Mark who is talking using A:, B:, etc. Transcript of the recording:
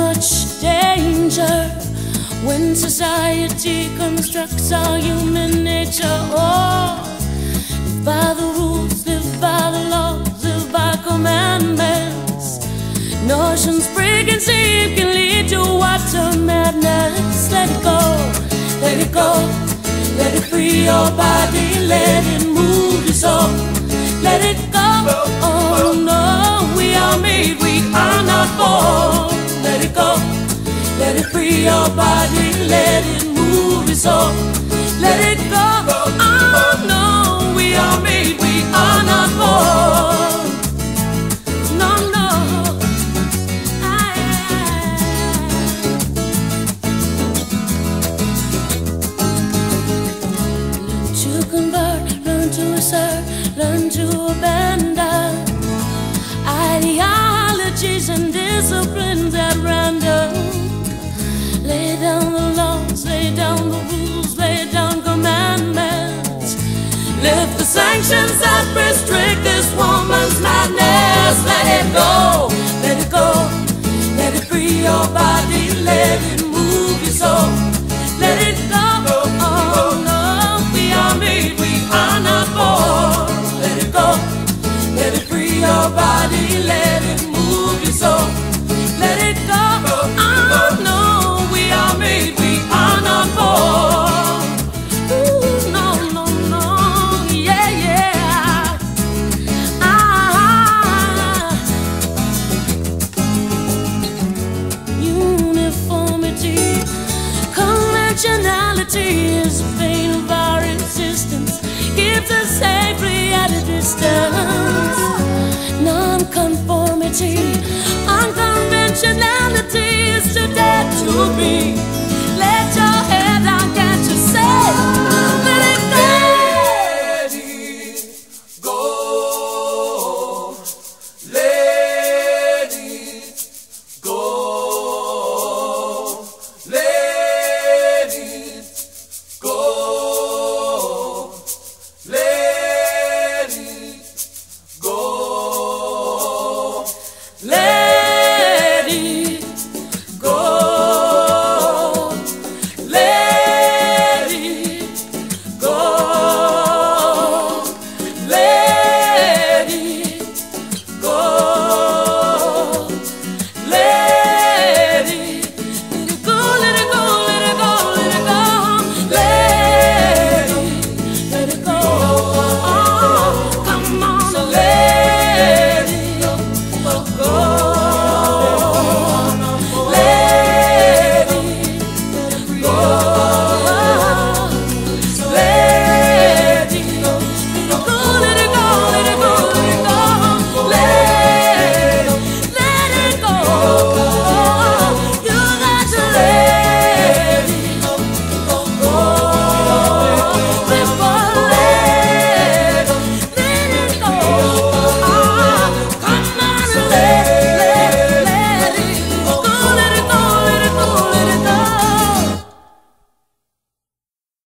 A: much danger when society constructs our human nature. Oh, live by the rules, live by the laws, live by commandments. Notions preconceived can lead to utter madness. Let it go, let it go, let it free your body, let it move your soul. Let it go, oh no, we are made, we are not born. Let it go, let it free your body, let it move your soul. Let it go, oh no, we are made, we are not born. No, no, learn to convert, learn to assert, learn to abandon ideologies and disciplines at random. Lay down the laws, lay down the rules, lay down commandments. Lift the sanctions that restrict this woman's madness. Let it go, let it go, let it free your body, let it move your soul. Let it go, oh no, we are made, we are not born. Let it go, let it free your body, let it move your soul. Let it go, oh no, we are made, we are not born. Ooh, no, no, no, yeah, yeah. Uniformity, conventionality is the bane of our existence. Keeps us safely at a distance. Non-conformity, unconventionality